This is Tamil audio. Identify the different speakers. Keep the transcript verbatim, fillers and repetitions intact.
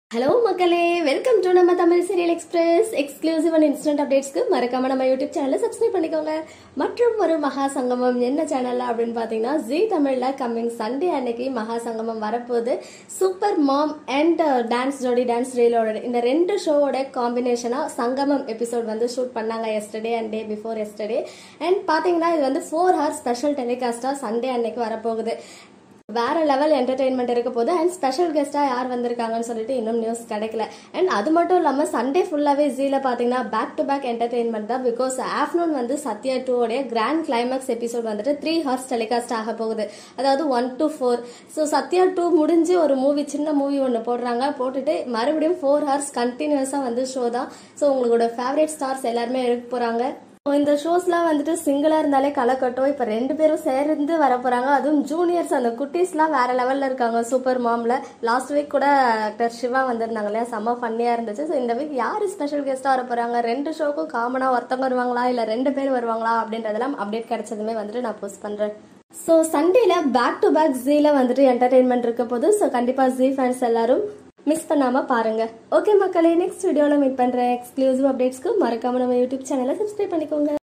Speaker 1: Hello மக்களே, வெல்கம் டு நம்ம Tamil serial express exclusive and instant அப்டேட்ஸ்க்கு மறக்காம நம்ம யூடியூப் சேனலை சப்ஸ்கிரைப் பண்ணிக்கோங்க. மற்றும் ஒரு மகா சங்கமம் என்ன சேனல்ல அப்படின்னு பாத்தீங்கன்னா ஜி தமிழ்ல கம்மிங் சண்டே அன்னைக்கு மகா சங்கமம் வரப்போகுது. Super mom and dance Jodi dance reloaded இந்த ரெண்டு ஷோவோட காம்பினேஷனா சங்கமம் எபிசோட் வந்து ஷூட் பண்ணாங்க yesterday and day before yesterday. And பாத்தீங்கன்னா இது வந்து ஃபோர் ஹவர்ஸ் ஸ்பெஷல் டெலிகாஸ்டா சண்டே அன்னைக்கு வரப்போகுது. வேற லெவல் என்டர்டைன்மெண்ட் இருக்க போது அண்ட் ஸ்பெஷல் கெஸ்டா யார் வந்திருக்காங்கன்னு சொல்லிட்டு இன்னும் நியூஸ் கிடைக்கல. அண்ட் அது மட்டும் இல்லாம சண்டே ஃபுல்லாவே ஜீல பாத்தீங்கன்னா பேக் டு பேக் என்டர்டைன்மெண்ட் தான். பிகாஸ் ஆஃப்டர்நூன் வந்து சத்யா டூ உடைய கிராண்ட் கிளைமேக்ஸ் எபிசோட் வந்துட்டு த்ரீ ஹவர்ஸ் டெலிகாஸ்ட் ஆக போகுது. அதாவது one to four. So Sathya two முடிஞ்சு ஒரு மூவி சின்ன மூவி ஒன்று போடுறாங்க. போட்டுட்டு மறுபடியும் ஃபோர் ஹவர்ஸ் கண்டினியூஸா வந்து ஷோ தான். ஸோ உங்களோட ஃபேவரட் ஸ்டார்ஸ் எல்லாருமே இருக்க போறாங்க. இந்த ஷோஸ்லாம் வந்துட்டு சிங்கிளா இருந்தாலே கலக்கட்டும். இப்ப ரெண்டு பேரும் சேர்ந்து வர போறாங்க. அதுவும் ஜூனியர்ஸ் அந்த குட்டீஸ்லாம் வேற லெவல்ல இருக்காங்க. சூப்பர் மாம்ல லாஸ்ட் வீக் கூட ஆக்டர் சிவா வந்திருந்தாங்க இல்லையா, செம்ம ஃபன்னியா இருந்துச்சு. ஸோ இந்த வீக் யாரு ஸ்பெஷல் கெஸ்டா வர போறாங்க, ரெண்டு ஷோக்கும் காமனா ஒருத்தவங்க வருவாங்களா இல்ல ரெண்டு பேர் வருவாங்களா அப்படின்றதெல்லாம் அப்டேட் கிடைச்சதுமே வந்துட்டு நான் போஸ்ட் பண்றேன். ஸோ சண்டேல பேக் டு பேக் ஜீல வந்துட்டு என்டர்டைன்மெண்ட் இருக்க போது. ஸோ கண்டிப்பா ஜீ ஃபேன்ஸ் எல்லாரும் மிஸ் பண்ணாம பாருங்க. ஓகே மக்களே, நெக்ஸ்ட் வீடியோல மீட் பண்றேன். எக்ஸ்க்ளூசிவ் அப்டேட்ஸ்க்கு மறக்காம நம்ம யூடியூப் சேனலை சப்ஸ்கிரைப் பண்ணிக்கோங்க.